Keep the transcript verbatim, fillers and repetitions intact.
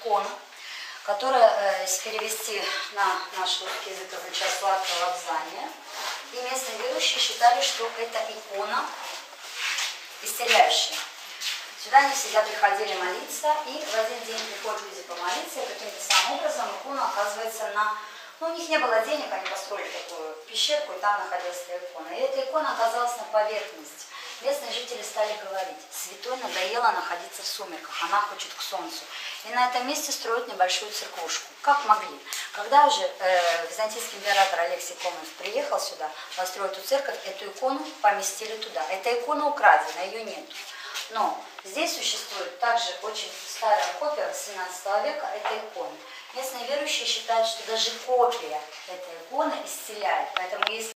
икона, которая, э, если перевести на наш русский язык, означает сладкое лобзание. И местные верующие считали, что это икона исцеляющая. Сюда они всегда приходили молиться, и в один день приходят люди помолиться, и каким-то самым образом икона оказывается на... Ну, у них не было денег, они построили такую пещерку, и там находилась эта икона. И эта икона оказалась на поверхности. Местные жители стали говорить: святой надоело находиться в сумерках, она хочет к солнцу. И на этом месте строят небольшую церквушку. Как могли. Когда уже э, византийский император Алексий Комненов приехал сюда построить эту церковь, эту икону поместили туда. Эта икона украдена, ее нет. Но здесь существует также очень старая копия восемнадцатого века этой иконы. Местные верующие считают, что даже копия этой иконы исцеляет. Поэтому если